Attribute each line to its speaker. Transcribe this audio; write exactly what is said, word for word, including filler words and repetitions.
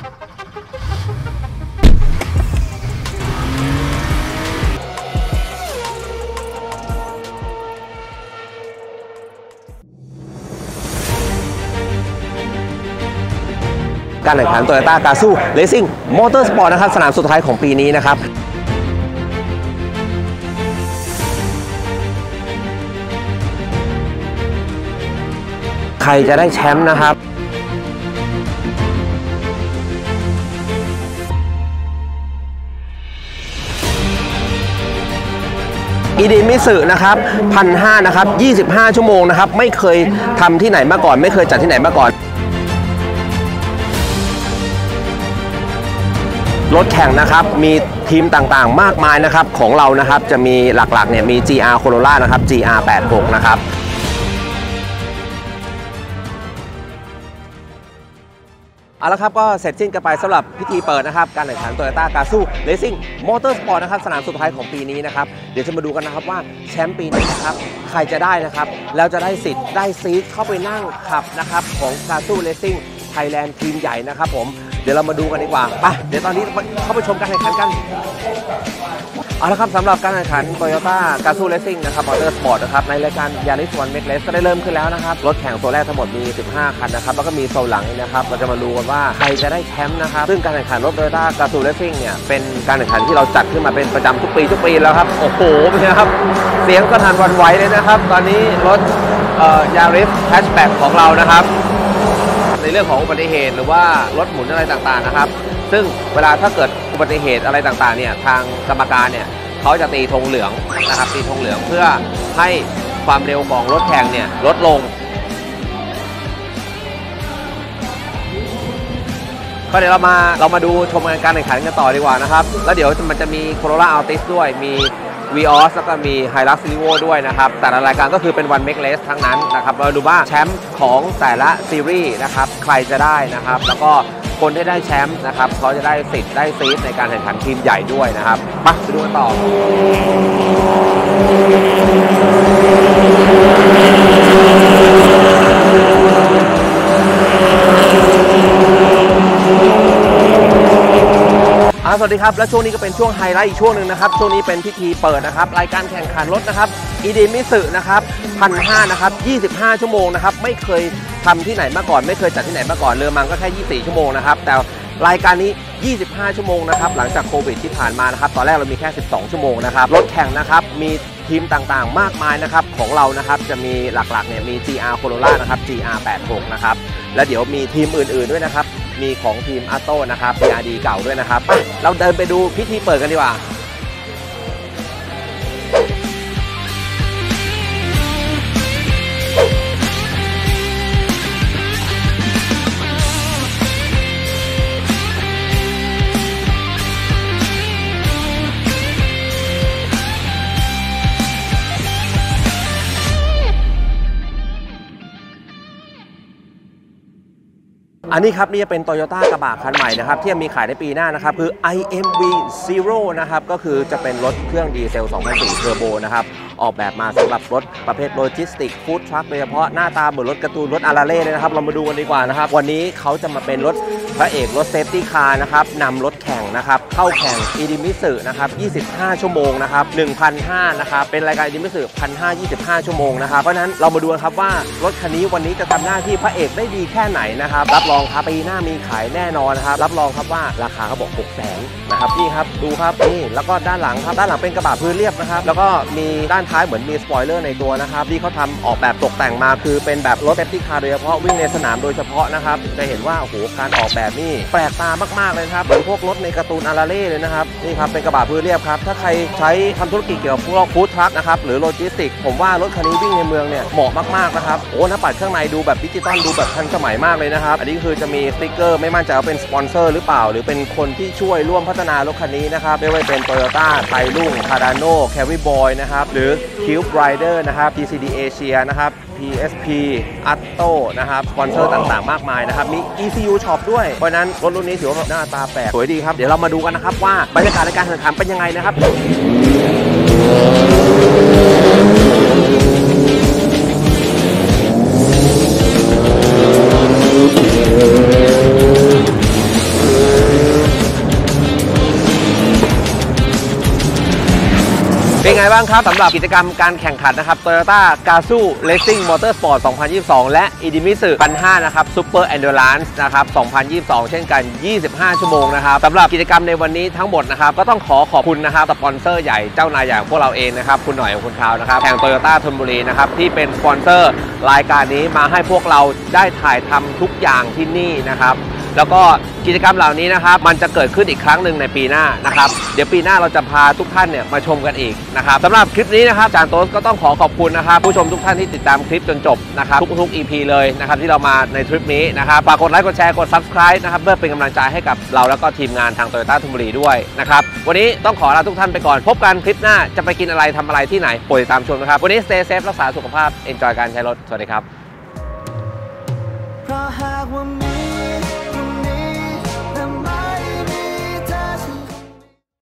Speaker 1: การแข่งขัน Toyota Gazoo Racing Motorsport นะครับสนามสุดท้ายของปีนี้นะครับใครจะได้แชมป์นะครับอีดีมิสึนะครับพันห้านะครับยี่สิบห้าชั่วโมงนะครับไม่เคยทำที่ไหนมาก่อนไม่เคยจัดที่ไหนมาก่อนรถแข่งนะครับมีทีมต่างๆมากมายนะครับของเรานะครับจะมีหลักๆเนี่ยมี จี อาร์ Corolla นะครับ จี อาร์ แปดสิบหก นะครับเอาละครับก็เสร็จสิ้นกันไปสำหรับพิธีเปิดนะครับการแข่งขัน Toyota Gazoo Racing Motorsport นะครับสนามสุดท้ายของปีนี้นะครับเดี๋ยวจะมาดูกันนะครับว่าแชมป์ปีนี้นะครับใครจะได้นะครับแล้วจะได้สิทธิ์ได้ซีทเข้าไปนั่งขับนะครับของ Gazoo Racing Thailand ทีมใหญ่นะครับผมเดี๋ยวเรามาดูกันดีกว่าไปเดี๋ยวตอนนี้เข้าไปชมการแข่งขันกันเอาละครับสำหรับการแข่งขัน Toyota Gazoo Racing นะครับ Motorsport นะครับในรายการ Yaris One Make Race ก็ได้เริ่มขึ้นแล้วนะครับรถแข่งตัวแรกทั้งหมดมีสิบห้าคันนะครับแล้วก็มีโซนหลังนะครับเราจะมาดูกันว่าใครจะได้แชมป์นะครับซึ่งการแข่งขันรถ Toyota Gazoo Racing เนี่ยเป็นการแข่งขันที่เราจัดขึ้นมาเป็นประจำทุกปีทุกปีแล้วครับโอ้โหเป็นไงครับเสียงสนั่นหวั่นไหวเลยนะครับตอนนี้รถ Yaris Hatchback ของเรานะครับในเรื่องของอุบัติเหตุหรือว่ารถหมุนอะไรต่างๆนะครับซึ่งเวลาถ้าเกิดอุบัติเหตุอะไรต่างๆเนี่ยทางกรรมการเนี่ยเขาจะตีธงเหลืองนะครับตีธงเหลืองเพื่อให้ความเร็วของรถแข่งเนี่ยลดลงก็เดี๋ยวเรามาเรามาดูชมการแข่งขันกันต่อดีกว่านะครับแล้วเดี๋ยวมันจะมี Corolla Altis ด้วยมีวีออสแล้วก็มี Hilux Revo ด้วยนะครับแต่ละรายการก็คือเป็น One Make Race ทั้งนั้นนะครับเราดูว่าแชมป์ของแต่ละซีรีส์นะครับใครจะได้นะครับแล้วก็คนที่ได้แชมป์นะครับเขาจะได้สิทธิ์ได้ซีทในการแข่งขันทีมใหญ่ด้วยนะครับมาไปดูกันต่อสวัสดีครับและช่วงนี้ก็เป็นช่วงไฮไลท์อีกช่วงหนึ่งนะครับช่วงนี้เป็นพิธีเปิดนะครับรายการแข่งขันรถนะครับอีดีมิสึนะครับพันห้านะครับยี่สิบห้าชั่วโมงนะครับไม่เคยทำที่ไหนมาก่อนไม่เคยจัดที่ไหนมาก่อนเรือมังก็แค่ยี่สิบสี่ชั่วโมงนะครับแต่รายการนี้ยี่สิบห้าชั่วโมงนะครับหลังจากโควิดที่ผ่านมานะครับตอนแรกเรามีแค่สิบสองชั่วโมงนะครับรถแข่งนะครับมีทีมต่างๆมากมายนะครับของเรานะครับจะมีหลักๆเนี่ยมี จี อาร์ Corolla นะครับ จี อาร์ แปดสิบหก นะครับและเดี๋ยวมีทีมอื่นๆด้วยนะครับมีของทีมอัตโต้นะครับ พี อาร์ ดี เก่าด้วยนะครับเราเดินไปดูพิธีเปิดกันดีกว่าอันนี้ครับนี่จะเป็น Toyota กระบะคันใหม่นะครับที่มีขายในปีหน้านะครับคือ ไอ เอ็ม วี ศูนย์ นะครับก็คือจะเป็นรถเครื่องดีเซล สองพันสี่ เทอร์โบนะครับออกแบบมาสำหรับรถประเภทโลจิสติกฟู้ดทรัคโดยเฉพาะหน้าตาเหมือนรถการ์ตูนรถอาราเล่เลยนะครับเรามาดูกันดีกว่านะครับวันนี้เขาจะมาเป็นรถพระเอกรถเซฟตี้คาร์นะครับนำรถแข่งนะครับเข้าแข่งอีดีมิสึนะครับยี่สิบห้าชั่วโมงนะครับ หนึ่งพันห้าร้อย นะครับเป็นรายการอีดีมิสึ หนึ่งพันห้าร้อยยี่สิบห้า ชั่วโมงนะครับเพราะฉะนั้นเรามาดูกันครับว่ารถคันนี้วันนี้จะทำหน้าที่พระเอกได้ดีแค่ไหนนะครับรับรองครับปีหน้ามีขายแน่นอนนะครับรับรองครับว่าราคาเขาบอกหกแสนนะครับนี่ครับดูครับนี่แล้วก็ด้านหลังครับด้านหลังเป็นกระบะพื้นเรียบนะครับแล้วก็มีด้านท้ายเหมือนมีสปอยเลอร์ในตัวนะครับที่เขาทำออกแบบตกแต่งมาคือเป็นแบบรถเซฟตี้คาร์โดยเฉพาะวิ่งในสนามโดยเฉพาะนะครับจะเห็นว่าโอ้โหการออกแบบนี่แปลกตามากๆเลยครับเหมือนพวกรถในการ์ตูนอาราเล่เลยนะครับนี่ครับเป็นกระบะพื้นเรียบครับถ้าใครใช้ทำธุรกิจเกี่ยวกับพวกฟู้ดทรัคนะครับหรือโลจิสติกผมว่ารถคันนี้วิ่งในเมืองเนี่ยเหมาะมากๆนะครับโอ้หน้าปัดข้างในดูแบบดิจิตอลดูแบบทันสมัยมากเลยนะครับอันนี้คือจะมีสติ๊กเกอร์ไม่มั่นใจว่าเป็นสปอนเซอร์หรือเปล่าหรือเป็นคนที่ช่วยร่วมพัฒนารถคันนี้นะครับไม่ว่าเป็น Toyota ไทรุ่ง Cardano Carry Boy นะครับหรือ Cube Rider นะครับ พี ซี ดี Asia นะครับ พี เอส พี Atto นะครับสปอนเซอร์ต่างๆมากมายนะครับมี อี ซี ยู Shop ด้วยเพราะนั้นรถรุ่นนี้ถือว่าหน้าตาแปลกสวยดีครับเดี๋ยวเรามาดูกันนะครับว่าบรรยากาศในการแข่งขันเป็นยังไงนะครับบ้างครับสำหรับกิจกรรมการแข่งขันนะครับ Toyota Gazoo Racing Motorsport สองพันยี่สิบสอง และ Idemitsu หนึ่งพันห้าร้อย นะครับ Super Endurance นะครับ สองพันยี่สิบสอง เช่นกัน ยี่สิบห้า ชั่วโมงนะครับสำหรับกิจกรรมในวันนี้ทั้งหมดนะครับก็ต้องขอขอบคุณนะครับสปอนเซอร์ใหญ่เจ้านายอย่างพวกเราเองนะครับคุณหน่อยคุณคราวนะครับแห่ง Toyota ธนบุรีนะครับที่เป็นสปอนเซอร์รายการนี้มาให้พวกเราได้ถ่ายทำทุกอย่างที่นี่นะครับแล้วก็กิจกรรมเหล่านี้นะครับมันจะเกิดขึ้นอีกครั้งหนึ่งในปีหน้านะครับเดี๋ยวปีหน้าเราจะพาทุกท่านเนี่ยมาชมกันอีกนะครับสำหรับคลิปนี้นะครับจานโต๊สก็ต้องขอขอบคุณนะครับผู้ชมทุกท่านที่ติดตามคลิปจนจบนะครับทุกๆ อี พี เลยนะครับที่เรามาในทริปนี้นะครับฝากกดไลค์กดแชร์กด ซับสไครบ์ นะครับเพื่อเป็นกำลังใจให้กับเราแล้วก็ทีมงานทาง Toyota ธนบุรีด้วยนะครับวันนี้ต้องขอลาทุกท่านไปก่อนพบกันคลิปหน้าจะไปกินอะไรทำอะไรที่ไหนโปรดติดตามชมนะครับวันนี้ stay safe รักษาสุขภาพ enjoy การใช้รถสวัสดีครับ